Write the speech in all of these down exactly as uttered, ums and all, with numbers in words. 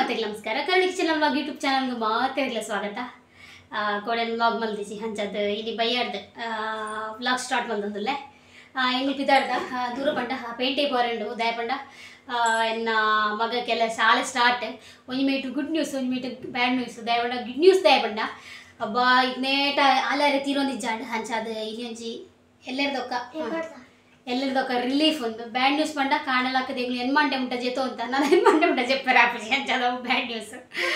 ಮಾತೆಗೆ ನಮಸ್ಕಾರ ಕರ್ಣಿಕ್ channel vlog YouTube ಚಾನಲ್ಗೆ ಮಾತೆಗೆ ಸ್ವಾಗತ ಕೋಡನ್ ವ್ಲಾಗ್ ಮಲ್ದಿಸಿ ಹಂಚದ ಇಲ್ಲಿ ಬೈಯಾರ್ದ ವ್ಲಾಗ್ ಸ್ಟಾರ್ಟ್ ಬಂದಲ್ಲೇ ಹೆಂಗೆ ಬಿದ್ದಾಡ್ದ ದೂರ ಪಂಡ ಪೇಂಟೆ ಪೋರಂಡು ದಯ ಪಂಡ ಎನ್ನ ಮಗಕ್ಕೆಲ್ಲ ಶಾಲೆ ಸ್ಟಾರ್ಟ್ ಒಂಜಿ ಮೇಟು ಗುಡ್ ನ್ಯೂಸ್ ಒಂಜಿ ಮೇಟು ಬ್ಯಾಡ್ ನ್ಯೂಸ್ ದಯ ಪಂಡ ಗುಡ್ ನ್ಯೂಸ್ ದಯ ಪಂಡ ಅಬ್ಬ ಇನ್ನೇಟ ಅಲ್ಲಾರೆ ತೀರೊಂದಿಜ್ಜಾಂಡ್ ಹಂಚದ ಇಲ್ಲಿ ಒಂಜಿ ಎಲ್ಲರದೊಕ್ಕ ಎಲ್ಲರದೊಕ್ಕ ರಿಲೀಫ್ ಒಂದು ಬ್ಯಾಡ್ ನ್ಯೂಸ್ ಪಂಡ ಕಾಣಲಾಕದೆ ಎನ್ ಮಂಡೆ ಮುಟ್ಟ ಜೆತೋ ಅಂತ ನಾನು ಎನ್ ಮಂಡೆ ಮುಟ್ಟ చెప్పారు ಆಪಿ ಅಂಚದ ಬ್ಯಾಡ್ ನ್ಯೂಸ್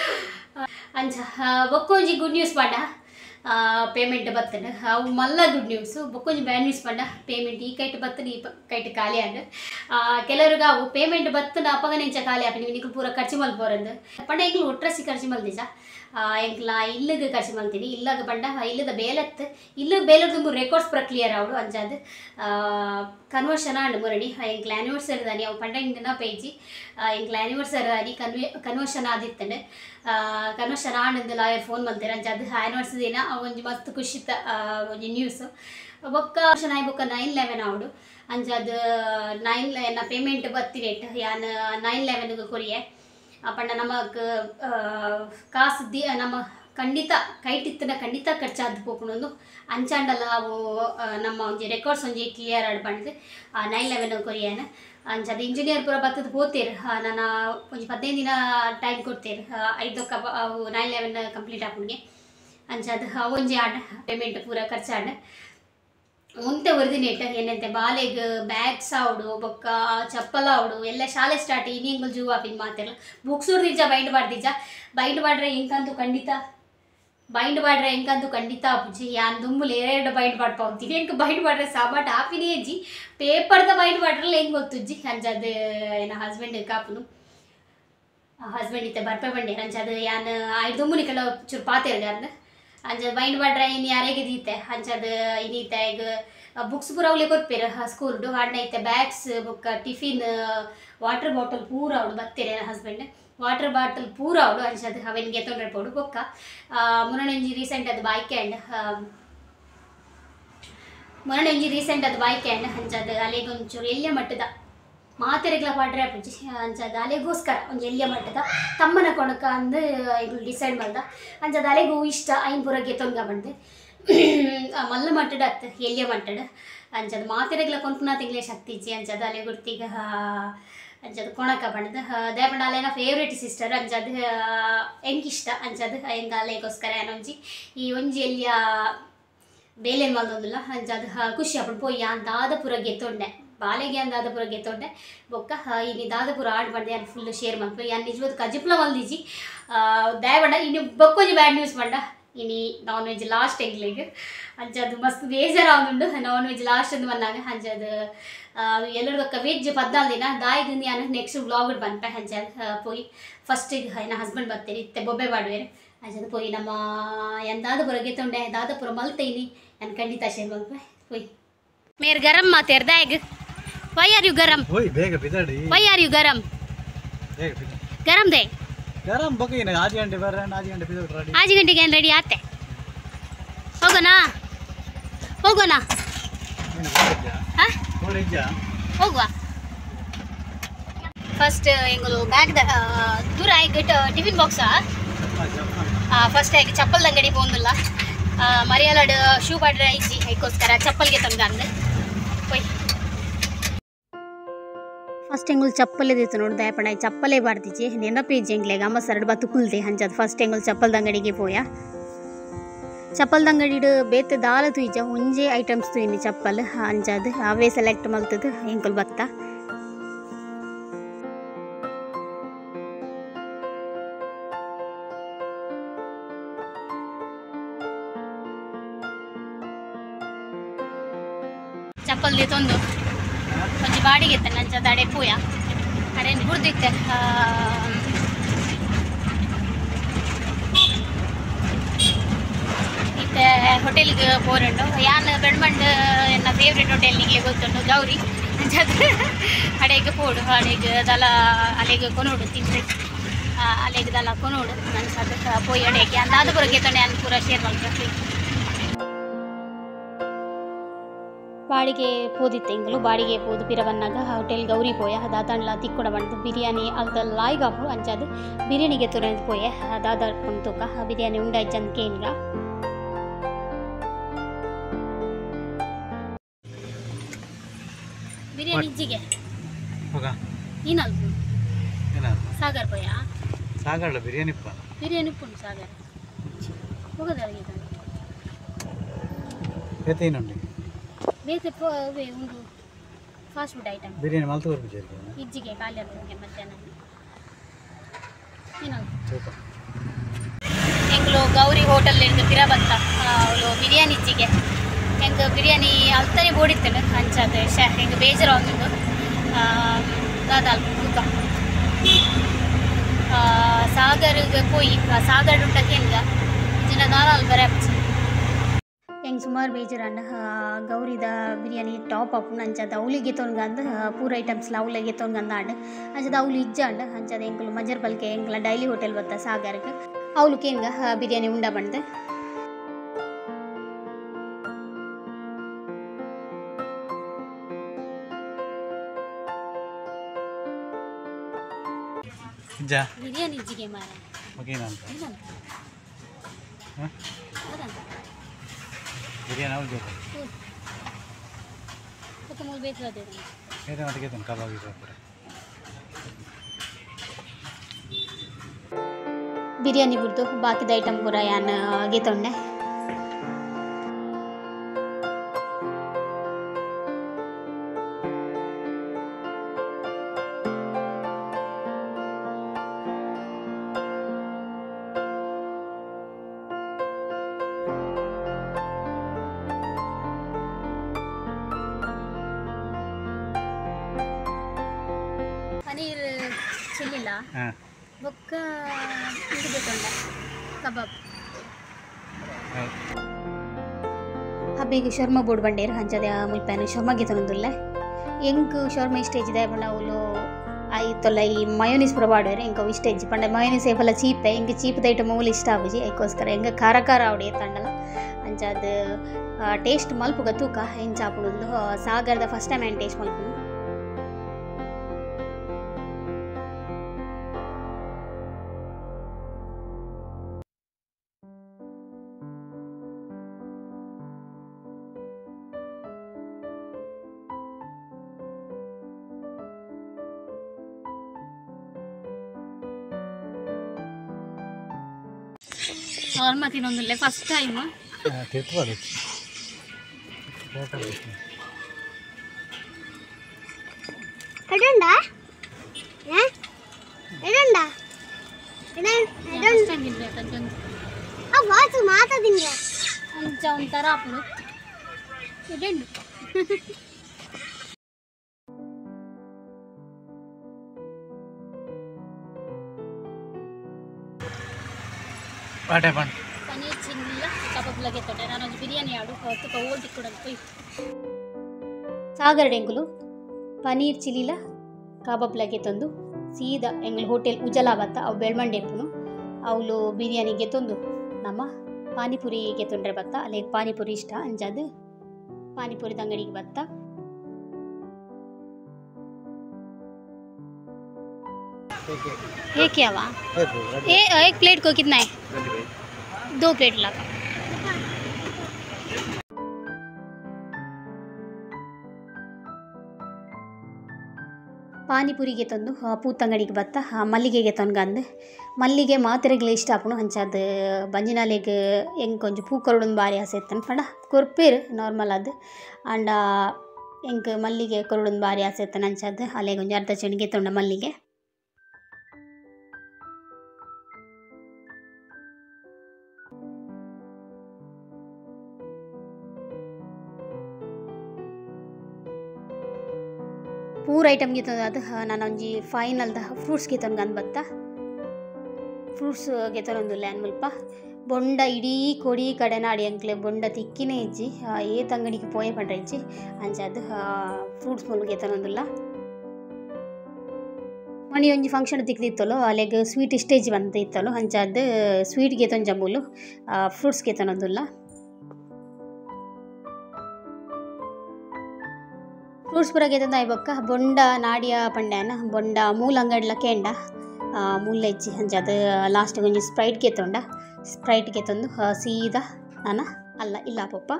ಅಂಚ ಬೊಕ್ಕೊಂಜಿ ಗುಡ್ ನ್ಯೂಸ್ ಪಂಡ ಪೇಮೆಂಟ್ ಬರ್ತದೆ ಅವು ಮಲ್ಲ ಗುಡ್ ನ್ಯೂಸ್ ಬೊಕ್ಕೊಂಜಿ ಬ್ಯಾಡ್ ನ್ಯೂಸ್ ಪಂಡ ಪೇಮೆಂಟ್ ಈ ಕೈಟ್ ಬರ್ತದೆ ಈ ಕೈಟ್ ಖಾಲಿ ಆದ ಕೆಲವ್ರಿಗೆ ಅವು ಪೇಮೆಂಟ್ ಬರ್ತದೆ ಅಪ್ಪಗ ನೆಂಚ ಖಾಲಿ ಆಪಿ ನೀವು ನಿಮಗೆ ಪೂರ ಖರ್ಚು ಮಲ್ಪೋರಂದು ಪಂಡ ಎಂಕ್ಲು ಒಟ್ರಸಿ ಖರ್ಚು ಮಲ್ದಿಸ ಎಂಕ್ಲ ಇಲ್ಲಿಗೆ ಖರ್ಚು ಮಲ್ತೀನಿ ಇಲ್ಲಾಗ ಪಂಡ ಇಲ್ಲದ ಬೇಲತ್ತು ಇಲ್ಲ ಬೇಲದ ಮೂರು ರೆಕಾರ್ಡ್ಸ್ ಪ್ರಕ್ಲಿಯರ್ ಅವಳು ಅಂಚಾದ ಕನ್ವರ್ಷನ್ ಆಂಡ್ ಮುರಣಿ ಎಂಕ್ಲ ಆ್ಯನಿವರ್ಸರಿ ದಾನಿ ಅವು ಪಂಡ ಇಂದಿನ ಪೇಜಿ ಎಂಕ್ಲ ಆ್ಯನಿವರ್ಸರಿ ದಾನಿ ಕನ್ವೆ ಕನ್ವರ್ಷನ್ ಆದಿತ್ತಂಡೆ ಕನ್ವರ್ಷನ್ ಆಂಡ್ ಲಾಯರ್ ಫೋನ್ ಮಲ್ತಾರೆ ಅಂಚಾದ ಆ್ಯನಿವರ್ಸರಿ ದಿನ ಒಂಜಿ ಮಸ್ತ್ ಖುಷಿತ ಒಂಜಿ ನ್ಯೂಸ್ ಬೊಕ್ಕ ವರ್ಷನ್ ಆಯ್ ಬೊಕ್ಕ ನೈನ್ ಲೆವೆನ್ ಅವಡು ಅಂಚಾದ ನೈನ್ ಎನ್ನ ಪೇಮೆಂಟ್ ಬತ್ತಿನೇಟ್ ಯಾನ್ ನೈನ್ ಲೆವೆನ್ಗೆ ಕೊರಿಯೆ ಪಂಡ ನಮಕ್ ಕಾಸು ದಿ ನಮ್ಮ ಖಂಡಿತ ಕೈಟಿತ್ತನ ಖಂಡಿತ ಖರ್ಚಾದ ಪೋಪುಣೊಂದು ಅಂಚಾಂಡಲ್ಲ ಅವು ನಮ್ಮ ಒಂಜಿ ರೆಕಾರ್ಡ್ಸ್ ಒಂಜಿ ಕ್ಲಿಯರ್ ಆಡ್ ಪಂಡ್ದು ನೈನ್ ಲೆವೆನ್ ಕೊರಿಯೇನ ಅಂಚದ ಇಂಜಿನಿಯರ್ ಪೂರ ಬತ್ತದ ಪೋತೇರು ನಾನು ಒಂಜಿ ಹದಿನೈದು ದಿನ ಟೈಮ್ ಕೊಡ್ತೇರು ಐದೊಕ್ಕ ಅವು ನೈನ್ ಲೆವೆನ್ ಕಂಪ್ಲೀಟ್ ಆಪುಣ್ಗೆ ಅಂಚದ ಒಂಜಿ ಆಡ ಪೇಮೆಂಟ್ ಪೂರ ಖರ್ಚಾಡ ಮುಂತೆ ಒರ್ದಿನೇಟ ಏನಂತೆ ಬಾಲೆಗ್ ಬ್ಯಾಗ್ಸ್ ಆವಡು ಬೊಕ್ಕ ಚಪ್ಪಲ ಆವಡು ಎಲ್ಲ ಶಾಲೆ ಸ್ಟಾರ್ಟ್ ಇನ್ನಿಂಗ್ ಜೂ ಆಪಿನ ಮಾತೆಲ್ಲ ಬುಕ್ಸ್ ಉರ್ದಿಜ್ಜ ಬೈಂಡ್ ಮಾಡ್ದಿಜ್ಜ ಬೈಂಡ್ ಮಾಡ್ರೆ ಇಂಕಂತೂ ಖಂಡಿತ ಬೈಂಡ್ ಮಾಡ್ರೆ ಇಂಕಂತೂ ಖಂಡಿತ ಆಪುಜಿ ಯಾನ್ ದುಂಬುಲು ಎರಡು ಬೈಂಡ್ ಮಾಡ್ಪ ಹೋಗ್ತೀನಿ ಹೆಂಗೆ ಬೈಂಡ್ ಮಾಡ್ರೆ ಸಾಬಾಟ್ ಆಪಿನೇ ಅಜ್ಜಿ ಪೇಪರ್ದ ಬೈಂಡ್ ಮಾಡ್ರಲ್ಲ ಹೆಂಗೆ ಗೊತ್ತುಜ್ಜಿ ಅಂಚದ ಏನ ಹಸ್ಬೆಂಡ್ ಕಾಪುನು ಹಸ್ಬೆಂಡ್ ಇತ್ತೆ ಬರ್ಪೆ ಬಂಡೆ ಅಂಚದ ಯಾನ್ ಐದು ದುಂಬುನಿ ಕೆಲ ಚೂರು ಪಾತೆರ್ಗಾರ್ದ ಅಂಚದ ಬೈಂಡ್ ಮಾಡ್ರೆ ಇನ್ನು ಯಾರಿಗೆ ದೀತೆ ಅಂಚದ ಇನ್ನೀತೆ ಈಗ ಬುಕ್ಸ್ ಪೂರ ಅವಳೆ ಕೊಡ್ಪೇರು ಸ್ಕೂಲ್ಡು ಅಣ್ಣ ಐತೆ ಬ್ಯಾಗ್ಸ್ ಬುಕ್ಕ ಟಿಫಿನ್ ವಾಟರ್ ಬಾಟಲ್ ಪೂರ ಅವಳು ಬತ್ತೇರೆ ಹಸ್ಬೆಂಡ್ ವಾಟರ್ ಬಾಟಲ್ ಪೂರ ಅವಳು ಅಂಚದ ಅವನಿಗೆ ತೊಂದರೆ ಪೋಡು ಬೊಕ್ಕ ಮುನ್ನೊಂಜಿ ರೀಸೆಂಟ್ ಅದು ಬೈಕ್ ಆ್ಯಂಡ್ ಮುನ್ನೊಂಜಿ ರೀಸೆಂಟ್ ಅದು ಬೈಕ್ ಆ್ಯಂಡ್ ಅಂಚದ ಅಲ್ಲಿಗೆ ಒಂಚೂರು ಎಲ್ಲಿಯ ಮಟ್ಟದ ಮಾತೆರೆಗ್ಲ ಪಾಡ್ರೆ ಆಪುಜಿ ಅಂಚದ ಅಲೆಗೋಸ್ಕರ ಒಂದು ಎಲ್ಲಿಯ ಮಟ್ಟದ ತಮ್ಮನ ಕೊಣಕ ಅಂದು ಇದು ಡಿಸೈಡ್ ಮಾಡ್ದ ಅಂಚದ ಅಲೆಗೂ ಇಷ್ಟ ಐನ್ ಪೂರ ಗೆತ್ತೊಂಗ ಬಂದು ಮಲ್ಲ ಮಟ್ಟದ ಅತ್ತ ಎಲ್ಲಿಯ ಮಟ್ಟದ ಅಂಚದ ಮಾತೆರೆಗ್ಲ ಕೊಂಡ್ಪುನ ತಿಂಗ್ಲೇ ಶಕ್ತಿ ಇಚ್ಚಿ ಅಂಚದ ಅಲೆ ಗುರ್ತಿಗ ಅಂಚದ ಕೊಣಕ ಬಣ್ಣದ ಅದೇ ಬಣ್ಣ ಅಲೆನ ಫೇವ್ರೇಟ್ ಸಿಸ್ಟರ್ ಅಂಚದ ಹೆಂಗಿಷ್ಟ ಅಂಚದ ಹೆಂಗ ಅಲೆಗೋಸ್ಕರ ಏನೊಂಜಿ ಈ ಒಂಜಿ ಎಲ್ಲಿಯ ಬೇಲೇನು ಮಲ್ದೊಂದಿಲ್ಲ ಅಂಚದ ಖುಷಿ ಆಪುಂಡು ಪೋಯಿ ಅಂತ ಆದ ಪೂರ ಗೆತ್ತೊಂಡೆ ಬಾಲೆಗೆ ಅಂದಾದ ಪೂರ ಗೆತ್ತೊಂಡೆ ಬೊಕ್ಕ ಇನ್ನು ದಾದ ಪೂರ ಆಡ್ ಮಾಡಿದೆ ಯಾರು ಫುಲ್ ಶೇರ್ ಮಾಡ್ತು ಯಾರು ನಿಜವಾದ ಕಜಿಪ್ಲ ಮಲ್ದಿಜಿ ದಯಬಂಡ ಇನ್ನು ಬೊಕ್ಕೊಂಜಿ ಬ್ಯಾಡ್ ನ್ಯೂಸ್ ಬಂಡ ಇನ್ನು ನಾನ್ ವೆಜ್ ಲಾಸ್ಟ್ ಎಂಗ್ಲಿಗೆ ಅಂಚದು ಮಸ್ತ್ ಬೇಜಾರಾಗುಂಡು ನಾನ್ ವೆಜ್ ಲಾಸ್ಟ್ ಅಂದು ಬಂದಾಗ ಅಂಚದು ಎಲ್ಲರದೊಕ್ಕ ವೆಜ್ ಪದ್ನಾಲ್ಕು ದಿನ ದಾಯಿದಿಂದ ನಾನು ನೆಕ್ಸ್ಟ್ ವ್ಲಾಗ್ ಬಂದ್ಪೆ ಅಂಚದು ಪೋಯಿ ಫಸ್ಟಿಗೆ ನನ್ನ ಹಸ್ಬೆಂಡ್ ಬರ್ತೀರಿ ಇತ್ತೆ ಬೊಬ್ಬೆ ಬಾಡುವೇರು ಅಂಚದು ಪೋಯಿ ನಮ್ಮ ಎಂದಾದ ಪೂರ ಗೆತ್ತೊಂಡೆ ದಾದ ಪೂರ ಮಲ್ತೈನಿ ನಾನು ಖಂಡಿತ ಶೇರ್ ಮಾಡ್ಪೆ ಪೋಯಿ ಮೇರ್ ಗರಂ ಮಾತೇರ್ ದಾಯಗ್ ವೈ ಆರ್ ಯು ಗರಂ ಓಯ್ ಬೇಗ ಬಿದಾಡಿ ವೈ ಆರ್ ಯು ಗರಂ ಬೇಗ ಬಿದ ಗರಂ ದೇ ಗರಂ ಬಗ್ಗಿನ ಆರು ಗಂಟೆ ಬರ ಆರು ಗಂಟೆ ಬಿದ ರೆಡಿ ಆರು ಗಂಟೆಗೆ ಏನು ರೆಡಿ ಆತೆ ಹೋಗೋಣ ಹೋಗೋಣ ಹಾಂ ಹೋಗುವ ಫಸ್ಟ್ ಎಂಗಲು ಬ್ಯಾಗ್ದ ದೂರ ಆಗಿ ಟಿಫಿನ್ ಬಾಕ್ಸಾ ಫಸ್ಟ್ ಆಗಿ ಚಪ್ಪಲ್ದ ಅಂಗಡಿ ಹೋಗಂದಿಲ್ಲ ಮರಿಯಾಲಾಡು ಶೂ ಬಾಡ್ರೆ ಐಜಿ ಅದಕ್ಕೋಸ್ಕರ ಚಪ್ಪಲ್ಗೆ ತಂಗ ಅಂದೆ ಹೋಯ್ ಫಸ್ಟ್ ಎಂಗುಲ್ ಚಪ್ಪಲ್ ಇದ್ದಿತ್ತು ನೋಡಿ ದಯಪಣ ಚಪ್ಪಲೇ ಬಾಡ್ದಿಜಿ ನೆನಪೇಜಿ ಎಂಗ್ಲೆಗ ಅಮ್ಮ ಸರಡು ಬತ್ತು ಕುಲ್ದೆ ಹಂಚದು ಫಸ್ಟ್ ಎಂಗುಲ್ ಚಪ್ಪಲ್ದ ಅಂಗಡಿಗೆ ಪೋಯ ಚಪ್ಪಲ್ದ ಅಂಗಡಿಡು ಬೇತೆ ದಾಲ ತುಯ್ಜ ಒಂಜೇ ಐಟಮ್ಸ್ ತುಯ್ನಿ ಚಪ್ಪಲ್ ಅಂಚದು ಅವೇ ಸೆಲೆಕ್ಟ್ ಮಲ್ತದು ಎಂಕುಲ್ ಬತ್ತ ಚಪ್ಪಲ್ ತಂದು ಒಂಜಿ ಬಾಡಿಗೆ ಇತ್ತೆ ನಂಚದ ಅಡೆ ಪೂಯ ಅಡೆ ಬುಡ್ದಿತ್ತೆ ಇತ್ತೆ ಹೋಟೆಲ್ಗೆ ಪೋರುಂಡು ಯಾನ್ ಬೆಣ್ಮಂಡ್ ಎನ್ನ ಫೇವ್ರೇಟ್ ಹೋಟೆಲ್ ನಿಂಗೆ ಗೊತ್ತುಂಡು ಗೌರಿ ಅಂಚದ ಅಡೆಗೆ ಪೋಡು ಅಡೆಗೆ ದಲ ಅಲೆಗೆ ಕೊನೋಡು ತಿಂದ್ರೆ ಅಲೆಗೆ ದಲ ಕೊನೋಡು ನಂಚದ ಪೋಯಿ ಅಡೆಗೆ ಅಂದಾದ ಪೂರ ಗೆತ್ತೊಂಡೆ ಅನ್ ಪೂರ ಶೇರ್ ಮಾಡ್ಬೇಕು ಬಾಡಿಗೆ ಪೋದಿತ್ತೆ ಎಂಕಲು ಬಾಡಿಗೆ ಪೋದು ಪಿರ ಬನ್ನಾಗ ಹೋಟೆಲ್ ಗೌರಿ ಪೋಯ ದಾದಾಂಡ್ಲ ತಿಕ್ಕೊಡ ಬಂದು ಬಿರಿಯಾನಿ ಅಲ್ದ ಲಾಯ್ಗಾಪು ಅಂಚಾದು ಬಿರಿಯಾನಿಗೆ ತುರಂದು ಪೋಯ ದಾದ ತೂಕ ಬಿರಿಯಾನಿ ಉಂಡ ಇಜ್ಜಂದು ಕೇನ್ಗ ಬಿರಿಯಾನಿ ಇಜ್ಜಿಗೆ ಏನಲ್ಪು ಸಾಗರ್ ಪೋಯ ಸಾಗರ್ಲ ಬಿರಿಯಾನಿ ಬಿರಿಯಾನಿ ಉಪ್ಪುಂಡು ಸಾಗರ್ ಹೋಗೋದಾಗಿ ಬೇತೇನುಂಡು ಬೇತೆ ಉಂಡು ಫಾಸ್ಟ್ ಫುಡ್ ಐಟಮ್ ಬಿರಿಯಾನಿ ಮಲ್ತು ಇಜ್ಜಿಗೆ ಖಾಲಿ ಆಗ್ತದೆ ಮಧ್ಯಾಹ್ನ ಏನಲ್ಪು ಎಂಗ್ಲು ಗೌರಿ ಹೋಟೆಲ್ ಹಿಡಿದು ಪಿರ ಬತ್ತ ಅವಳು ಬಿರಿಯಾನಿ ಇಜ್ಜಿಗೆ ಹೆಂಗೆ ಬಿರಿಯಾನಿ ಅಲ್ತಾನೆ ಬೋಡಿತ್ತೇನೆ ಹಂಚದು ಶ ಹೆಂಗೆ ಬೇಜಾರು ಆಗಿದ್ದು ದಾದಾಲ್ ತೂಕ ಸಾಗರ್ಗೆ ಪೋಯಿ ಸಾಗರ್ ಉಂಟಕ್ಕೆ ಹೆಂಗೆ ಜನ ದಾದಾಲ್ ಬರ ಹೆಂಗೆ ಸುಮಾರು ಬೇಜಾರಣ್ಣ ಗೌರಿದ ಬಿರಿಯಾನಿ ಟಾಪ್ ಅಪ್ ಅಂಚದ ಅವಳಿಗೆ ತೊನ್ಗಂದು ಪೂರ ಐಟಮ್ಸ್ಲ ಅವಳಿಗೆ ತೊನ್ಗಂದ ಆಂಡ್ ಅಂಚದ ಅವಳು ಇಜ್ಜ ಅಂಡ್ ಅಂಚದ ಎಂಕಲು ಮಜರ್ ಬಲ್ಕೆ ಎಂಕಲ ಡೈಲಿ ಹೋಟೆಲ್ ಬತ್ತ ಸಾಗರ್ಗೆ ಅವಳು ಕೇನ್ಗ ಬಿರಿಯಾನಿ ಉಂಡ ಬಂದು ಬಿರಿಯಾನಿ ಇಜ್ಜಿಗೆ ಮಾರ ಬಿರಿಯಾನಿ ಅವ್ರು ಬೇಕು ಮತ್ತೆ ಮೂಲ ಬೇಕದೆ ಏನೇ ಮಟ್ಟಿಗೆ ತನ ಕಬಾಬ್ ಇದೆ ಪೂರ ಬಿರಿಯಾನಿ ಬಿಡ್ತು ಬಾಕಿದ ಐಟಮ್ ಪೂರ ಯಾನ್ ಗೀತೊಂಡೆ ಪನೀರ್ ಚಿಲ್ಲಿಲ್ಲ ಬೊಕ್ಕ ಇದು ಬೇಕಂಡ ಕಬಾಬ್ ಹಬ್ಬಿಗೆ ಶರ್ಮ ಬೋರ್ಡ್ ಬಂಡೇರು ಹಂಚದ ಮುಲ್ಪಾನು ಶರ್ಮಗೆ ತೊಂದಿಲ್ಲ ಎಂಕ್ ಶರ್ಮ ಸ್ಟೇಜ್ ಇದೆ ಬಣ್ಣ ಅವಳು ಆಯ್ತಲ್ಲ ಈ ಮಯೋನೀಸ್ ಪೂರ ಬಾಡೋರು ಎಂಕ ಇಷ್ಟೇಜ್ ಪಂಡ ಮಯೋನೀಸ್ ಏಪಲ್ಲ ಚೀಪೆ ಎಂಗೆ ಚೀಪ್ ಐಟಮ್ ಮೂಲ ಇಷ್ಟ ಆಗುಜಿ ಅದಕ್ಕೋಸ್ಕರ ಹೆಂಗೆ ಖಾರ ಖಾರ ಅವಡಿ ತಂಡಲ್ಲ ಅಂಚದ ಟೇಸ್ಟ್ ಮಲ್ಪುಗ ತೂಕ ಹೆಂಚಾಪುಣಂದು ಸಾಗರದ ಫಸ್ಟ್ ಟೈಮ್ ಆ್ಯಂಡ್ ಟೇಸ್ಟ್ ಮಲ್ಪುನು ಶವರ್ಮ ತಿನ್ನೊಂದಿಲ್ಲ ಫಸ್ಟ್ ಟೈಮ್ ತಿರ್ತ್ಬೋದು ಎಡಂಡ ಏ ಎಡಂಡ ಫಸ್ಟ್ ಟೈಮ್ ತಿನ್ಬೇಕು ಆ ವಾಚು ಮಾತಾಡಿಂಗ ಅಂಚ ಒಂಥರ ಅಪ್ಪಳು ಎಡಂಡು ಪಾಟೆ ಪಂಡ್ ಪನೀರ್ ಚಿಲ್ಲಿಲ್ಲ ಕಬಾಬ್ ಲಗೆ ತೊಡೆ ನಾನು ಬಿರಿಯಾನಿ ಆಡು ತುಕ ಓಲ್ಟಿ ಕೂಡ ಪೊಯ್ ಸಾಗರ್ ಎಂಗುಲು ಪನೀರ್ ಚಿಲ್ಲಿಲ ಕಬಾಬ್ ಲಗೆ ತಂದು ಸೀದಾ ಎಂಗ್ಲ ಹೋಟೆಲ್ ಉಜಲಾ ಬತ್ತ ಅವು ಬೆಳ್ಮಂಡೆ ಎಪ್ಪುನು ಅವಳು ಬಿರಿಯಾನಿಗೆ ತಂದು ನಮ್ಮ ಪಾನಿಪುರಿಗೆ ತೊಂದರೆ ಬತ್ತ ಅಲ್ಲಿಗೆ ಪಾನಿಪುರಿ ಇಷ್ಟ ಅಂಜದು ಪಾನಿಪುರಿದ ಅಂಗಡಿಗೆ ಬತ್ತ ये क्या हुआ ये एक प्लेट को कितना है दो प्लेट लगा ಪಾನಿಪುರಿಗೆ ತಂದು ಪೂತಂಗಡಿಗೆ ಬತ್ತ ಮಲ್ಲಿಗೆಗೆ ತೊನ್ಗಂದು ಮಲ್ಲಿಗೆ ಮಾತ್ರೆಗಳು ಇಷ್ಟ ಆಪುನು ಹಂಚದು ಬಂಜಿನಾಲೆಗೆ ಹೆಂಗೆ ಕೊಂಚ ಪೂ ಕೊರಡೊಂದು ಭಾರಿ ಆಸೆ ಇತ್ತನ್ ಪಂಡ ಕೊರ್ಪೇರು ನಾರ್ಮಲ್ ಅದು ಅಂಡ ಹೆಂಗೆ ಮಲ್ಲಿಗೆ ಕೊರಡೊಂದು ಭಾರಿ ಆಸೆ ಇತ್ತನ ಹಂಚದು ಅಲ್ಲೇ ಕೊಂಚ ಅರ್ಧ ಚೆಣಿಗೆ ತೊಂಡ ಮಲ್ಲಿಗೆ ಮೂರು ಐಟಮ್ಗೆ ಅದು ನಾನು ಒಂಜಿ ಫೈನಲ್ದ ಫ್ರೂಟ್ಸ್ಗೆ ತೊನ್ಗಂದು ಬತ್ತ ಫ್ರೂಟ್ಸ್ಗೆ ತೊಗೊಂದಿಲ್ಲ ಏನು ಮುಲ್ಪ ಬೊಂಡ ಇಡೀ ಕೊಡಿ ಕಡೆ ನಾಡಿ ಅಂಕ್ಲೆ ಬೊಂಡ ತಿಕ್ಕಿನೇ ಇಜ್ಜಿ ಏತ್ ಅಂಗಡಿಗೆ ಪೋಯೆ ಪಂಡ್ರೆ ಇಜ್ಜಿ ಅಂಚದು ಫ್ರೂಟ್ಸ್ ಮುಲ್ಗೆ ತೊಗೊಂದಿಲ್ಲ ಮಣಿ ಒಂಜಿ ಫಂಕ್ಷನ್ ತಿಕ್ಕಿತ್ತಲು ಅಲ್ಲಿಗೆ ಸ್ವೀಟ್ ಸ್ಟೇಜ್ ಬಂತ ಇತ್ತಲು ಅಂಚದು ಸ್ವೀಟ್ಗೆ ತೊಂಜಂಬುಲು ಫ್ರೂಟ್ಸ್ಗೆ ತೊಗೊಂದಿಲ್ಲ ಫ್ರೂಟ್ಸ್ ಪೂರ ಗೆತ್ತಂದು ಆಯ್ಬೊಕ್ಕ ಬೊಂಡ ನಾಡಿಯ ಪಂಡ್ಯಾನ ಬೊಂಡ ಮೂಲ ಅಂಗಡ್ಲ ಕೇಂಡ ಮೂಲ ಹೆಚ್ಚಿ ಅಂಚ ಅದು ಲಾಸ್ಟ್ ಒಂಜಿ ಸ್ಪ್ರೈಟ್ ಗೆತ್ತೊಂಡ ಸ್ಪ್ರೈಟ್ ಗೆತ್ತೊಂದು ಸೀದಾ ನಾನು ಅಲ್ಲ ಇಲ್ಲ ಪಪ್ಪ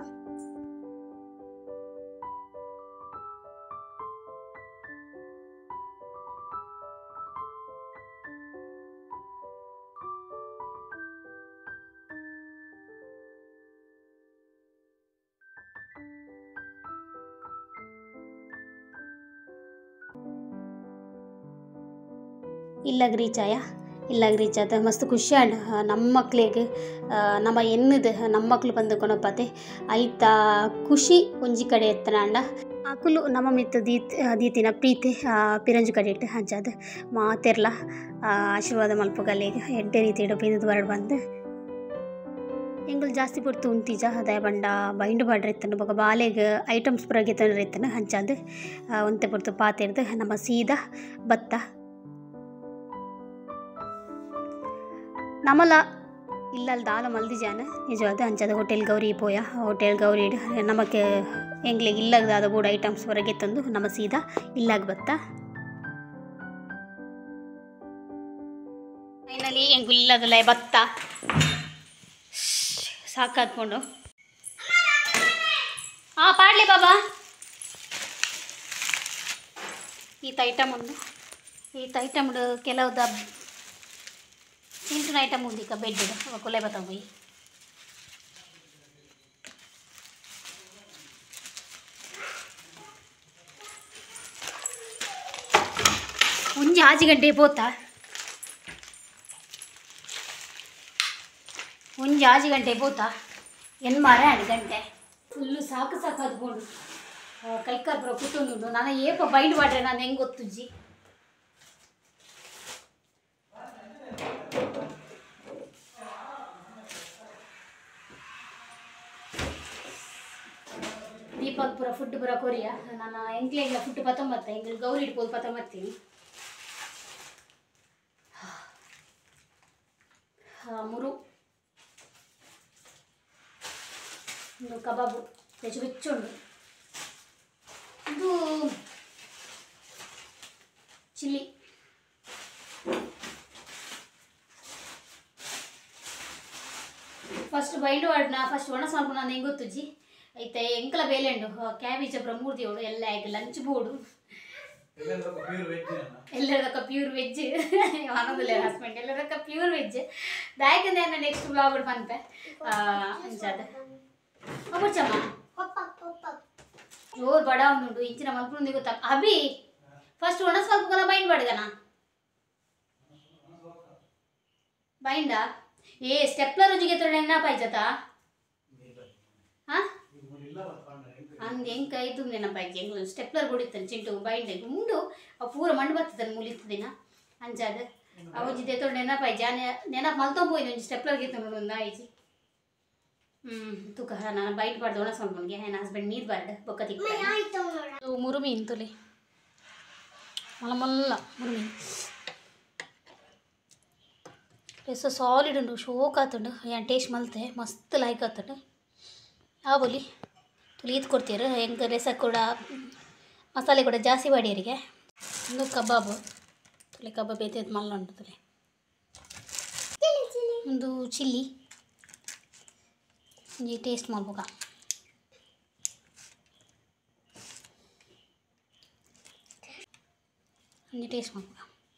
ಇಲ್ಲಾಗ ರೀಚ್ ಆಯ ಇಲ್ಲಾಗ ರೀಚ್ ಆದ ಮಸ್ತ್ ಖುಷಿ ಆಂಡ ನಮ್ಮ ಮಕ್ಳಿಗೆ ನಮ್ಮ ಎನ್ನದು ನಮ್ಮ ಮಕ್ಳು ಬಂದು ಕೊನೊಪ್ಪತ್ತೆ ಐತ ಖುಷಿ ಒಂಜಿ ಕಡೆ ಎತ್ತನ ಅಂಡ ಅಕುಲು ನಮ್ಮ ಮಿತ್ತು ದೀತ್ ದೀತಿನ ಪ್ರೀತಿ ಪಿರಂಜು ಕಡೆ ಇಟ್ಟು ಹಂಚಾದ ಮಾತೆರ್ಲ ಆಶೀರ್ವಾದ ಮಲ್ಪಗಲ್ಲಿಗೆ ಎಡ್ಡೆ ರೀತಿ ಇಡೋ ಬಿದ್ದು ಹೊರಡು ಬಂದು ಎಂಗಳು ಜಾಸ್ತಿ ಪೊರ್ತು ಉಂಟಿಜ ಅದೇ ಬಂಡ ಬೈಂಡು ಬಾಡ್ರೆ ಇತ್ತನು ಬೊಕ ಬಾಲೆಗೆ ಐಟಮ್ಸ್ ಪುರಗೆ ತಂದ್ರೆ ಇತ್ತನು ಹಂಚಾದ ಒಂತೆ ಪೊರ್ತು ಪಾತೆರ್ದು ನಮ್ಮ ಸೀದಾ ಭತ್ತ ನಮ್ಮಲ್ಲ ಇಲ್ಲಲ್ಲಿ ದಾಲ ಮಲ್ದಿಜಾನ ನಿಜವಾದ ಅಂಚದ ಹೋಟೆಲ್ ಗೌರಿ ಪೋಯ ಹೋಟೆಲ್ ಗೌರಿ ನಮಕ್ಕೆ ಎಂಗ್ಲಿಗೆ ಇಲ್ಲದಾದ ಕೂಡ ಐಟಮ್ಸ್ ಹೊರಗೆ ತಂದು ನಮ್ಮ ಸೀದಾ ಇಲ್ಲಾಗ ಬತ್ತ ಫೈನಲಿ ಎಂಗು ಇಲ್ಲದಲ್ಲ ಭತ್ತ ಸಾಕಾದ್ಕೊಂಡು ಹಾಂ ಪಾಡ್ಲಿ ಬಾಬಾ ಈತ ಐಟಮ್ ಉಂಡು ಈತ ಐಟಮ್ ಉಂಡು ಕೆಲವ್ದು ಚಿಂಟಿನ ಐಟಮ್ ಉಂಡು ಈಗ ಬೆಡ್ ಕೊಲೆ ಬತ್ತ ಹೋಗಿ ಒಂಜಿ ಆಜಿ ಗಂಟೆ ಪೋತಾ ಒಂಜಿ ಆಜಿ ಗಂಟೆ ಪೋತಾ ಎನ್ ಮಾರ ಎರಡು ಗಂಟೆ ಫುಲ್ಲು ಸಾಕು ಸಾಕು ಅದ್ಕೊಂಡು ಕೈಕಾಲ್ ಬರೋ ಕೂತೊಂದುಂಡು ನಾನು ಏಪ ಬೈಂಡ್ ಮಾಡ್ರೆ ನಾನು ಹೆಂಗೆ ಗೊತ್ತುಜ್ಜಿ ದೀಪಕ್ ಪುರ ಫುಡ್ ಪುರ ಕೊರಿಯ ನಾನು ಎಂಕ್ಲೆಗ್ಲ ಫುಡ್ ಪತ್ತೊಂಬತ್ತ ಎಂಗ್ಳು ಗೌರಿ ಇಡ್ಬೋದು ಪತ್ತೊಂಬತ್ತೀನಿ ಮುರು ಒಂದು ಕಬಾಬು ಹೆಚ್ಚು ರುಚ್ಚುಂಡು ಇದು ಚಿಲ್ಲಿ ಫಸ್ಟ್ ಬೈಂಡು ಆಡ್ನ ಫಸ್ಟ್ ಒಣ ಸ್ವಲ್ಪ ನಾನು ಹೆಂಗೆ ಗೊತ್ತುಜ್ಜಿ ಐತೆ ಎಂಕಲ ಬೇಲೆಂಡು ಕ್ಯಾಬೇಜ್ ಅಪ್ರ ಮೂರು ದೇವಡು ಎಲ್ಲ ಆಯ್ತು ಲಂಚ್ ಬೋರ್ಡು ಎಲ್ಲರದಕ್ಕ ಪ್ಯೂರ್ ವೆಜ್ ಅನ್ನೋದಿಲ್ಲ ಹಸ್ಬೆಂಡ್ ಎಲ್ಲರದಕ್ಕ ಪ್ಯೂರ್ ವೆಜ್ ದಾಯಕಂದೆ ನಾನು ನೆಕ್ಸ್ಟ್ ಬ್ಲಾಗ್ ಬಂತೆ ಅಂಚಾದ ಅಮ್ಮಚ್ಚಮ್ಮ ಜೋರು ಬಡ ಉಂಟು ಇಂಚಿನ ಮಲ್ಪುಂದು ಗೊತ್ತಾ ಅಭಿ ಫಸ್ಟ್ ಒಣ ಸ್ವಲ್ಪ ಬೈಂಡ್ ಬಾಡ್ಗನ ಬೈಂಡಾ ಏ ಸ್ಟೆಪ್ಲರ್ ರುಚಿಗೆ ತೊಡೆ ನೆನಪಾಯ್ತಾ ಹಾಂ ಅಂದು ಹೆಂಗೆ ಇದು ನೆನಪಾಯ್ತು ಹೆಂಗೆ ಸ್ಟೆಪ್ಲರ್ ಹೊಡಿತಾನೆ ಚಿಂಟು ಬೈಂಡೆ ಉಂಡು ಅವು ಪೂರ ಮಣ್ಣು ಬರ್ತದೆ ಮುಲಿತದಿನ ಅಂಚಾದ ಅವಜ್ಜಿದೆ ತೊಡೆ ನೆನಪಾಯ್ತು ಜಾನೆ ನೆನಪು ಮಲ್ತೊಂಬೋಯ್ದು ಒಂಜಿ ಸ್ಟೆಪ್ಲರ್ಗೆ ತೊಗೊಂಡು ಒಂದು ಆಯ್ಜಿ ಹ್ಞೂ ತೂಕ ನಾನು ಬೈಟ್ ಬಾರ್ದು ಒಣ ಸೊಂಡ್ಗೆ ನನ್ನ ಹಸ್ಬೆಂಡ್ ನೀರು ಬಾರ್ದು ಬೊಕ್ಕ ತಿಕ್ಕ ಮುರುಮೀನು ತುಲಿ ಮಲ್ಲ ಮಲ್ಲ ಮುರುಮೀನು ಎಸ್ ಸಾಲಿಡ್ ಉಂಡು ಶೋಕ್ ಆತುಂಡು ಏನು ಟೇಸ್ಟ್ ಮಲ್ತೆ ಮಸ್ತ್ ಲೈಕ್ ಆತುಂಡು ಆ ಬೋಲಿ ತುಲಿ ಇದು ಕೊಡ್ತೀರ ಹೆಂಗೆ ರೆಸ ಕೂಡ ಮಸಾಲೆ ಕೂಡ ಜಾಸ್ತಿ ಬಾಡಿಯರಿಗೆ ಒಂದು ಕಬಾಬು ತುಲಿ ಕಬಾಬ್ ಐತೆ ಮಲ್ಲ ಉಂಟು ತುಲಿ ಒಂದು ಚಿಲ್ಲಿ ಒಂಜಿ ಟೇಸ್ಟ್ ಮಾಡ್ಬೋಗ ಒಂಜಿ ಟೇಸ್ಟ್ ಮಾಡ್ಬೋಗ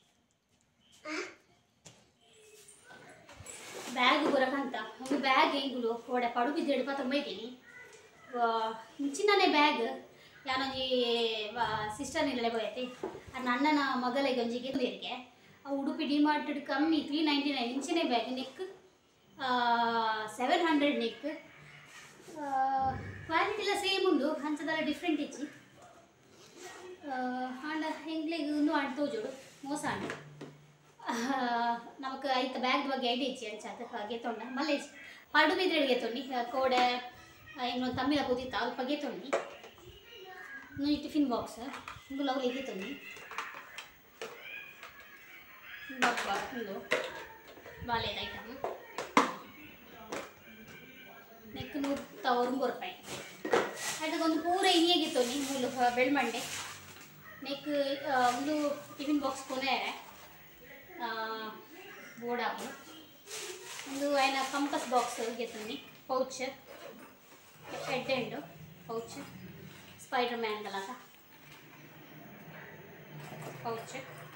ಬ್ಯಾಗ್ ಬರಕಂತ ಒಂದು ಬ್ಯಾಗ್ ಹೆಂಗುಲು ಒಡೆ ಪಡು ಬಿದ್ದು ಪತ್ತೊಂಬೈತೀನಿ ಚಿನ್ನನೇ ಬ್ಯಾಗ್ ಯಾನೊಂಜಿ ಸಿಸ್ಟರ್ ನಿಲ್ಲೇ ಹೋಯ್ತಿ ಅದು ಅಣ್ಣನ ಮಗಲಿಗೆ ಒಂಜಿಗೆ ಇರಿಗೆ ಉಡುಪಿ ಡಿಮಾರ್ಟ್ ಕಮ್ಮಿ ತ್ರೀ ನೈಂಟಿ ನೈನ್ ಇಂಚಿನೇ ಬ್ಯಾಗ್ ನೆಕ್ ಸೆವೆನ್ ಹಂಡ್ರೆಡ್ ನೆಕ್ ಕ್ವಾಲಿಟಿ ಎಲ್ಲ ಸೇಮ್ ಉಂಡು ಹಂಚದೆಲ್ಲ ಡಿಫ್ರೆಂಟ್ ಇಚ್ಚಿ ಆಂಡ ಹೆಂಗ್ಲಿಗೆ ಇನ್ನೂ ಆಡ್ ತೋಜೋಡು ಮೋಸ ಆಂಡ ನಮಕ್ ಐತ ಬ್ಯಾಗ್ ಬಗ್ಗೆ ಐಡಿಯಾ ಇಚ್ಚಿ ಅಂಚಾದ ಹಾಗೆ ತೊಂಡ ಮಲ್ಲೆ ಪಡು ಬಿದ್ರೆ ಗೆತ್ತೊಂಡಿ ಕೋಡೆ ಇನ್ನೊಂದು ತಮ್ಮಿಲ ಕೂತಿತ್ತ ಅಲ್ಪ ಗೆತ್ತೊಂಡಿ ಇನ್ನೊಂದು ಟಿಫಿನ್ ಬಾಕ್ಸ್ ಒಂದು ಲವ್ ಗೆತ್ತೊಂಡಿ ಬಪ್ಪ ಒಂದು ಬಾಳೆದ ಐಟಮ್ ನೆಕ್ ನೂರ ಒಂಬತ್ತು ರೂಪಾಯಿ ಅದಕ್ಕೊಂದು ಪೂರ ಹಿಂಗಿತ್ತು ನೀ ಮೂಲು ಬೆಳ್ಮಂಡೆ ನೆಕ್ ಒಂದು ಟಿಫಿನ್ ಬಾಕ್ಸ್ ಕೊನೆ ಬೋರ್ಡಾಪು ಒಂದು ఆయన ಕಂಪಸ್ ಬಾಕ್ಸ್ ಗೆತ್ತುನಿ pouch head and pouch Spiderman ಗಲಾಗ ಪೌಚ್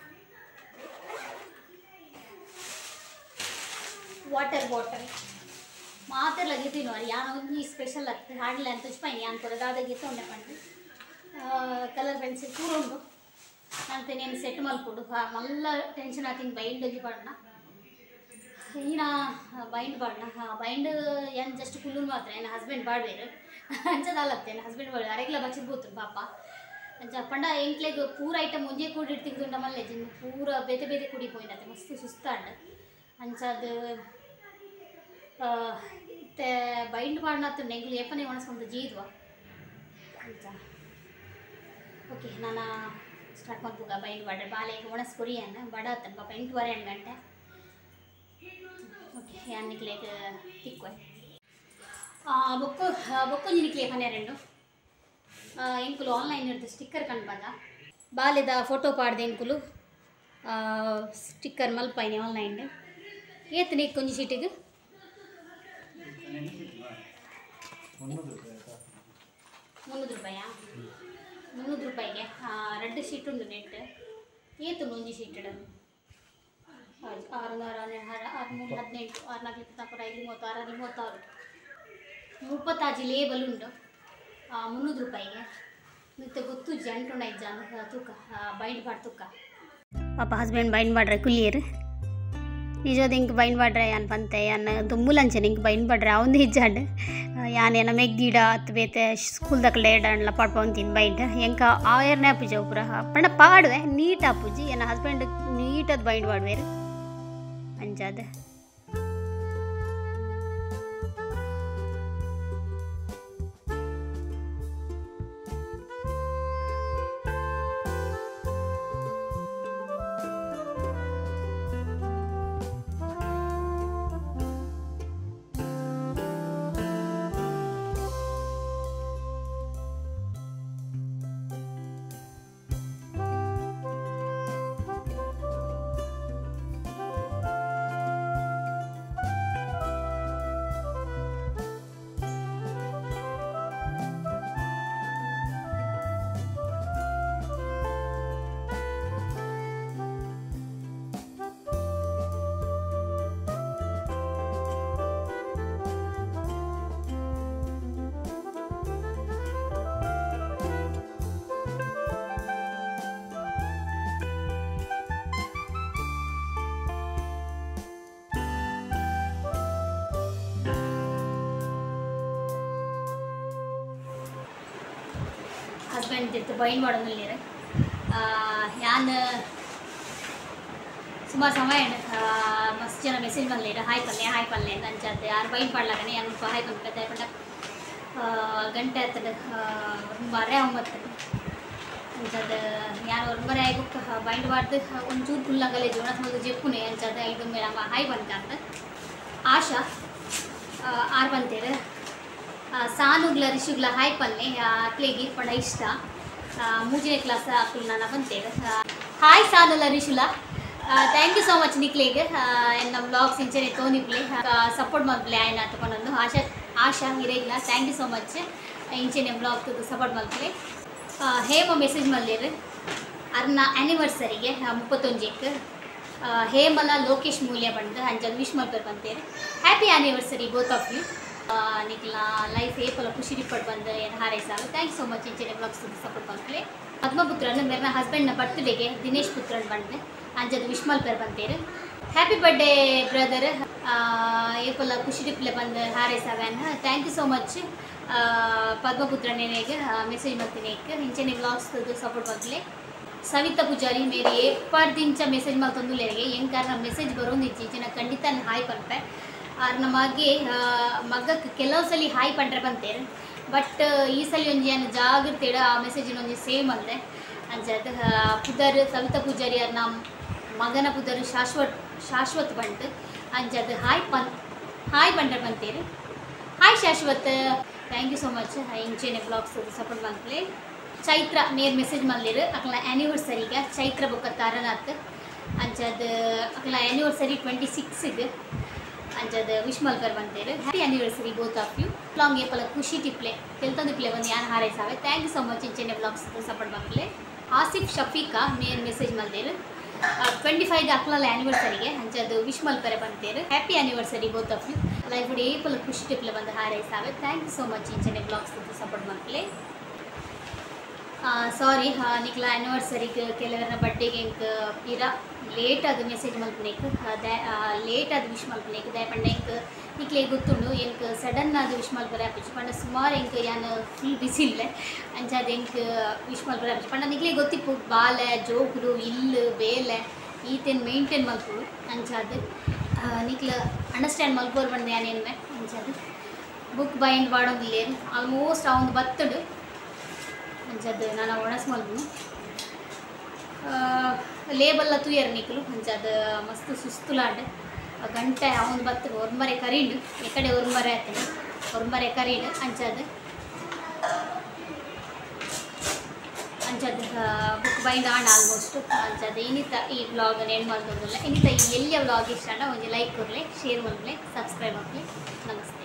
ವಾಟರ್ ಬಾಟಲ್ ಮಾತ್ರ ಲಗಿತ್ತು ನೋಡಿ ಯಾನ ಒಂದು ಸ್ಪೆಷಲ್ ಆಗ್ತದೆ ಹಾಡಲಿ ಅಂತ ತುಚ್ಪಾಯಿ ಯಾನ್ ಕೊರದಾದ ಗೆತ್ತು ಉಂಡೆ ಪಂಡು ಕಲರ್ ಪೆನ್ಸಿಲ್ ಪೂರ ಉಂಡು ನಂತೆ నేను ಸೆಟ್ ಮಲ್ಪೊಡು ಮಲ್ಲ ಟೆನ್ಷನ್ ಆತೀನಿ ಬೈಂಡ್ ಹೋಗಿ ಪಡ್ನ ಈನ ಬೈಂಡ್ ಪಡ್ನ ಬೈಂಡ್ ಏನು ಜಸ್ಟ್ ಕುಲ್ಲುನ್ ಮಾತ್ರ ಏನು ಹಸ್ಬೆಂಡ್ ಬಾಡ್ಬೇರು ಅಂಚದಲ್ಲತ್ತೆ ಏನು ಹಸ್ಬೆಂಡ್ ಬಾಡ್ ಅರೆಗ್ಲ ಬಚ್ಚಿರ್ಬೋದು ಪಾಪ ಅಂಚ ಪಂಡ ಎಂಕ್ಲೆಗ್ ಪೂರ ಐಟಮ್ ಒಂಜೇ ಕೂಡಿ ಇಡ್ತಿದ್ದುಂಡ ಮಲ್ಲೆ ಜಿನ್ ಪೂರ ಬೇತೆ ಬೇತೆ ಕೂಡಿ ಪೋಯಿನತ್ತೆ ಮಸ್ತ್ ಸುಸ್ತಾಂಡ್ ಅಂಚದು ಬೈಂಡ್ ಮಾಡ್ನತ್ತು ನೆಂಗ್ಲು ಏಪನೆ ಒಣಸ್ಕೊಂಡು ಜೀದ್ವ ಅಂತ ಓಕೆ ನಾನು ಸ್ಟಾರ್ಟ್ ಮಾಡ್ಬೋಗ ಬೈಂಡ್ ಮಾಡ್ರೆ ಬಾಲೆಗೆ ಒಣಸ್ಕೊಡಿ ಅನ್ನ ಬಡ ಆತನ ಪಾಪ ಎಂಟುವರೆ ಎಂಟು ಗಂಟೆ ಓಕೆ ಯಾನ್ ನಿಕ್ಲೇಗೆ ತಿಕ್ಕೋಯ್ ಬೊಕ್ಕು ಬೊಕ್ಕೊಂಜಿ ನಿಕ್ಲೆ ಪನ್ನೆರಡು ಎಂಕುಲು ಆನ್ಲೈನ್ ಇರ್ದು ಸ್ಟಿಕ್ಕರ್ ಕಣ್ಬಂದ ಬಾಲೆದ ಫೋಟೋ ಪಾಡ್ದೆ ಎಂಕುಲು ಸ್ಟಿಕ್ಕರ್ ಮಲ್ಪಾಯ್ನಿ ಆನ್ಲೈನ್ ಏತ್ ನೀ ಕೊಂಜಿ ಶೀಟಿಗೆ ಮುನ್ನೂರು ರೂಪಾಯಾ ಮುನ್ನೂರು ರೂಪಾಯಿಗೆ ರೆಡ್ ಶೀಟ್ ಉಂಟು ನೆಟ್ ಏತು ಒಂಜಿ ಶೀಟ್ ಆರು ಆರು ಆರು ಮೂರು ಹದಿನೆಂಟು ಆರು ನಾಲ್ಕು ಇಪ್ಪತ್ನಾಲ್ಕು ಐದು ಮೂವತ್ತು ಆರು ಮೂವತ್ತಾರು ಮುಪ್ಪತ್ತಾಜಿ ಲೇಬಲ್ ಉಂಟು ಮುನ್ನೂರು ರೂಪಾಯಿಗೆ ಮತ್ತೆ ಗೊತ್ತು ಜಂಟು ಐದು ಜನ ತೂಕ ಬೈಂಡ್ ಮಾಡಿ ತೂಕ ಪಾಪ ಹಸ್ಬೆಂಡ್ ಬೈಂಡ್ ಮಾಡ್ರೆ ಕುಲಿಯರು ನಿಜವಾದ ಹಿಂಗೆ ಬೈಂಡ್ ಮಾಡ್ರೆ ಯಾನ್ ಬಂತೆ ಯಾನ್ ದುಮ್ಮುಲಂಚೆ ಹಿಂಗೆ ಬೈಂಡ್ ಮಾಡ್ರೆ ಅವನು ಹಿಜ್ಜಾಡ್ ಯಾನ್ ಏನ ಮೆಗ್ಗಿಡ ಹತ್ತು ಬೇತೆ ಸ್ಕೂಲ್ದಾಗ ಲೇಡ್ ಅಂಡ್ಲ ಪಡ್ಕೊಂತೀನಿ ಬೈಂಡ್ ಎಂಕ ಆಯರ್ನೇ ಪೂಜೆ ಪೂರ ಪಂಡ ಪಾಡುವೆ ನೀಟ್ ಪೂಜಿ ಏನ ಹಸ್ಬೆಂಡ್ ನೀಟದ ಬೈಂಡ್ ಮಾಡ್ವೇರು ಅಂಜಾದ ಹಸ್ಬೆಂಡ್ ಇತ್ತು ಬೈಂಡ್ ಮಾಡೋದಿಲ್ಲ ಯಾನ್ ಸುಮಾರು ಸಮಯ ಮಸ್ತ್ ಜನ ಮೆಸೇಜ್ ಬಂದಿರ ಹಾಯ್ ಪಲ್ಲೆ ಹಾಯ್ ಪಲ್ಲೆ ಅಂತ ಅಂಚತ್ತೆ ಯಾರು ಬೈಂಡ್ ಮಾಡ್ಲಾಗನೆ ಯಾನ್ ಹಾಯ್ ಬಂದ್ಬಿಟ್ಟೆ ಪಂಡ ಗಂಟೆ ಹತ್ತದ ಒಂಬರೆ ಒಂಬತ್ತು ಅಂಚದ ಯಾರು ಒಂಬರೆ ಆಯ್ಬೇಕು ಬೈಂಡ್ ಮಾಡ್ದು ಒಂಚೂರು ಫುಲ್ಲಾಗಲ್ಲೇ ಜೋಣ ಮೊದಲು ಜೆಪ್ಪುನೆ ಅಂಚದ ಐದು ಮೇಲೆ ಹಾಯ್ ಬಂತ ಆಶಾ ಆರು ಬಂತೀರ ಸಾನುಗ್ಲ ರಿಷುಗ್ಲ ಹಾಯ್ ಪಲ್ಲೆ ಅಕ್ಲಿಗೆ ಪಂಡ ಇಷ್ಟ ಮೂಜನೇ ಕ್ಲಾಸ್ ಅಕ್ಲು ನಾನು ಬಂತೇವೆ ಹಾಯ್ ಸಾನುಲ ರಿಷುಲ ಥ್ಯಾಂಕ್ ಯು ಸೋ ಮಚ್ ನಿಕ್ಲಿಗೆ ನಮ್ಮ ಬ್ಲಾಗ್ಸ್ ಇಂಚನೆ ತೋನಿಪ್ಲೆ ಸಪೋರ್ಟ್ ಮಾಡ್ಲೆ ಆಯ್ನ ತಗೊಂಡು ಆಶಾ ಆಶಾ ಹಿರೇಗ್ಲ ಥ್ಯಾಂಕ್ ಯು ಸೋ ಮಚ್ ಇಂಚನೆ ಬ್ಲಾಗ್ ಸಪೋರ್ಟ್ ಮಾಡ್ಲೆ ಹೇಮ ಮೆಸೇಜ್ ಮಲ್ಲೇರು ಅರ್ನ ಆ್ಯನಿವರ್ಸರಿಗೆ ಮುಪ್ಪತ್ತೊಂಜಕ್ಕೆ ಹೇಮಲ ಲೋಕೇಶ್ ಮೂಲ್ಯ ಬಂದು ಅಂಜಲ್ ವಿಶ್ ಮಲ್ಪರ್ ಬಂತೇವೆ happy anniversary both of you ನಿಕ್ಲ ಲೈಫ್ ಏಪಲ ಖುಷಿ ಪಟ್ಟು ಬಂದು ಏನು ಹಾರೈಸಾಗ ಥ್ಯಾಂಕ್ ಯು ಸೋ ಮಚ್ ಇಂಚನೆ ಬ್ಲಾಗ್ಸ್ ಸಪೋರ್ಟ್ ಮಾಡ್ಲೆ ಪದ್ಮಪುತ್ರನ್ ಮೇರೆ ಹಸ್ಬೆಂಡ್ನ ಬರ್ತ್ಡೇಗೆ ದಿನೇಶ್ ಪುತ್ರನ್ ಬಂದೆ ಅಂಜದು ವಿಶ್ ಮಲ್ಪರ್ ಬಂತೇರು ಹ್ಯಾಪಿ ಬರ್ಡೇ ಬ್ರದರ್ ಏಪಲ ಖುಷಿ ಟಿಪ್ಲೆ ಬಂದು ಹಾರೈಸಾಗ ಥ್ಯಾಂಕ್ ಯು ಸೋ ಮಚ್ ಪದ್ಮಪುತ್ರನೇಗೆ ಮೆಸೇಜ್ ಮಾಡ್ತೀನಿ ಇಂಚನೆ ಬ್ಲಾಗ್ಸ್ ಸಪೋರ್ಟ್ ಮಾಡ್ಲೆ ಸವಿತಾ ಪೂಜಾರಿ ಮೇರೆ ಎಪ್ಪರ್ದಿಂಚ ಮೆಸೇಜ್ ಮಾಡ್ತಂದುಲೇರಿಗೆ ಏನು ಕಾರಣ ಮೆಸೇಜ್ ಬರೋದು ಇಂಚಿನ ಖಂಡಿತ ಹಾಯ್ ಪಂಪೆ ಆರ್ ನಮಗೆ ಮಗಕ್ಕೆ ಕೆಲವು ಸಲ ಹಾಯ್ ಪಂಡ್ರೆ ಬಂತೇರು ಬಟ್ ಈ ಸಲ ಒಂಜಿ ಏನು ಜಾಗ್ರತೆ ಆ ಮೆಸೇಜಿನ ಒಂಜಿ ಸೇಮ್ ಅಂದೆ ಅಂಚದ ಪುದರ್ ಸವಿತಾ ಪೂಜಾರಿ ಅವ್ರ ನಮ್ಮ ಮಗನ ಪುದರ್ ಶಾಶ್ವತ್ ಶಾಶ್ವತ್ ಬಂತು ಅಂಚದ ಹಾಯ್ ಪನ್ ಹಾಯ್ ಪಂಡ್ರೆ ಬಂತೇರು hi Shashwat thank you so much ಇಂಚೇನೆ ಬ್ಲಾಗ್ಸ್ ಸಪೋರ್ಟ್ ಮಾಡ್ಲಿ ಚೈತ್ರ ಮೇರ್ ಮೆಸೇಜ್ ಮಾಡ್ಲಿರು ಅಕ್ಲ ಆ್ಯನಿವರ್ಸರಿಗೆ ಚೈತ್ರ ಬೊಕ್ಕ ತಾರನಾಥ್ ಅಂಚದು ಅಕ್ಲ ಆ್ಯನಿವರ್ಸರಿ ಟ್ವೆಂಟಿ ಸಿಕ್ಸ್ಗೆ ಅಂಚದು ವಿಶ್ ಮಲ್ಪರ್ ಬಂತೇರು happy anniversary both of you long ಏಪಲ ಖುಷಿ ಟಿಪ್ಲೆ ತೆಲ್ತೊಂದು ಟಿಪ್ಲೆ ಬಂದು ಯಾರು ಹಾರೈಸಾವೆ ಥ್ಯಾಂಕ್ ಯು ಸೊ ಮಚ್ ಇಂಚೇನೆ ಬ್ಲಾಗ್ಸ್ ಸಪೋರ್ಟ್ ಮಾಡ್ಲಿ ಆಸಿಫ್ ಶಫೀಕಾ ಮೇರ್ ಮೆಸೇಜ್ ಮಾಡ್ದೇರು ಟ್ವೆಂಟಿ ಫೈವ್ಗೆ ಅಕ್ಲಲ್ಲ ಆ್ಯನಿವರ್ಸರಿಗೆ ಅಂಚದು ವಿಶ್ ಮಲ್ಪರೆ ಬಂತೇರು happy anniversary both of you life ಏಪಲ ಖುಷಿ ಟಿಪ್ಲೆ ಬಂದು ಹಾರೈಸಾವೆ ಥ್ಯಾಂಕ್ ಯು ಸೊ ಮಚ್ ಇಂಚೇನೆ ಬ್ಲಾಗ್ಸ್ ಸಪೋರ್ಟ್ ಮಾಡ್ಲಿ ಸಾರಿ ನಿಕ್ಲ ಆ್ಯನಿವರ್ಸರಿಗೆ ಕೆಲವರ ಬರ್ಡೇಗೆ ಇಂಕ ಇರ ಲೇಟ್ ಅದು ಮೆಸೇಜ್ ಮಲ್ಪನೇಕ್ ದೇ ಲೇಟ್ ಅದು ವಿಶ್ ಮಲ್ಪನೇಕ್ ದಯಪಂಡ ಇಂಕ ನಿಕ್ಲೆ ಗೊತ್ತುಂಡು ಎಂಕ್ ಸಡನ್ ಅದು ವಿಶ್ ಮಲ್ಪರೆ ಆಪಿச்சு ಪಂಡ ಸುಮಾರು ಎಂಕ್ ಯಾನು ಫುಲ್ ಬಿಸಿ ಇಲ್ಲೆ ಅಂಚಾದ ಎಂಕ್ ವಿಶ್ ಮಲ್ಪರೆ ಆಪಿச்சு ಪಂಡ ನಿಕ್ಲೆ ಗೊತ್ತಿಪ್ಪು ಬಾಲೆ ಜೋಕುಲು ಇಲ್ಲು ಬೇಲೆ ಈತೇನು ಮೇಂಟೈನ್ ಮಲ್ಪುಡು ಅಂಚಾದ ನಿಕ್ಲ ಅಂಡರ್ಸ್ಟ್ಯಾಂಡ್ ಮಲ್ಪೋರು ಬಂದು ಯಾನೇನು ಅಂಚಾದ ಬುಕ್ ಬೈಂಡ್ ಮಾಡೋದಿಲ್ಲೇನು ಆಲ್ಮೋಸ್ಟ್ ಅವನು ಬತ್ತಡು ಅಂಚದು ನಾನು ಒಣಸ್ ಮಲ್ಪು ಲೇಬಲ್ಲ ತೂಯರ್ ನಿಕ್ಲು ಅಂಚದು ಮಸ್ತ್ ಸುಸ್ತುಲಾಡ್ ಗಂಟೆ ಅವನು ಬತ್ತು ಒರ್ಮರೆ ಕರೀಡು ಎಕಡೆ ಒರ್ಮರೆ ಆಯ್ತು ಒರ್ಮರೆ ಕರೀಡು ಅಂಚದು ಅಂಚದು ಬುಕ್ ಬೈಂಡ್ ಆಂಡ್ ಆಲ್ಮೋಸ್ಟ್ ಅಂಚದು ಇನ್ನಿತ ಈ ಬ್ಲಾಗ್ ಎಂಡ್ ಮಾಡ್ಬೋದಿಲ್ಲ ಇನ್ನಿತ ಈ ಎಲ್ಲ ಬ್ಲಾಗ್ ಇಷ್ಟ ಒಂಜಿ ಲೈಕ್ ಕೊರಲೆ ಶೇರ್ ಮಾಡಲಿ ಸಬ್ಸ್ಕ್ರೈಬ್ ಮಾಡಲಿ ನಮಸ್ತೆ.